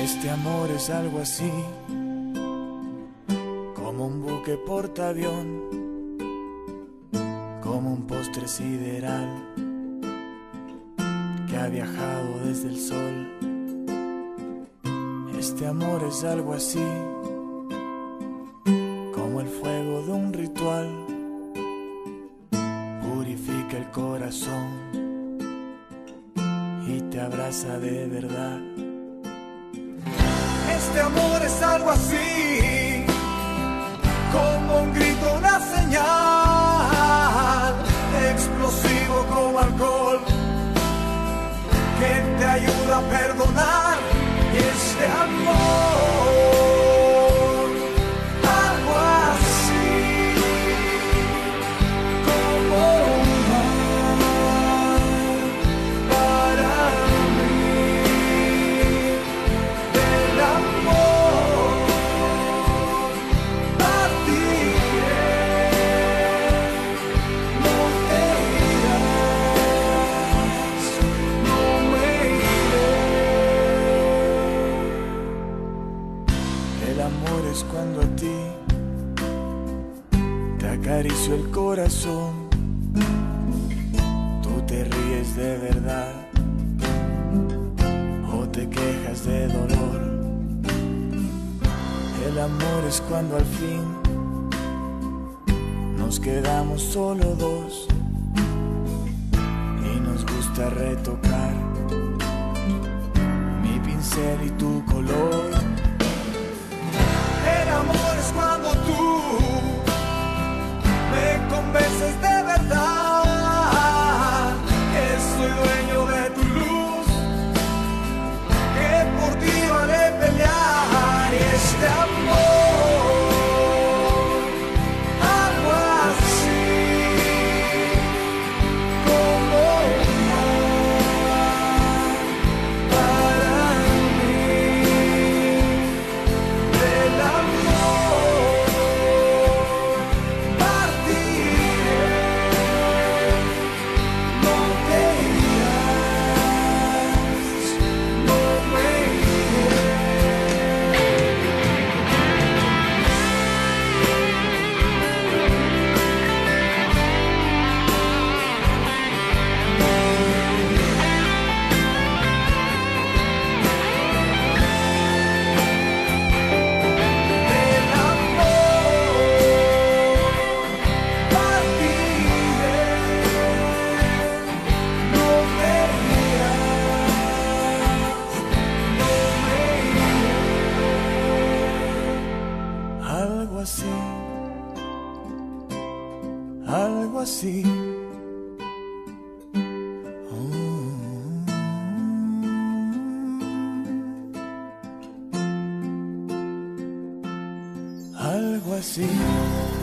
Este amor es algo así, como un buque portaavión, como un postre sideral que ha viajado desde el sol. Este amor es algo así, como el fuego de un ritual, purifica el corazón y te abraza de verdad. Este amor es algo así, como un grito, una señal, explosivo como alcohol, que te ayuda a perdonar. Y este amor, algo así, como un mar para mí. Del amor partiré, no te irás, no me iré. El amor es cuando a ti te acaricio el corazón, tú te ríes de verdad o te quejas de dolor. El amor es cuando al fin nos quedamos solo dos y nos gusta retocar mi pincel y tu color. El amor es cuando tú me convences de verdad que soy dueño de tu luz, que por ti vale pelear. Y este amor, algo así, como un mar para mí. Del amor partiré, no te irás, no me iré. Del amor partiré, no te irás, no me iré. Algo así, algo así. Algo así.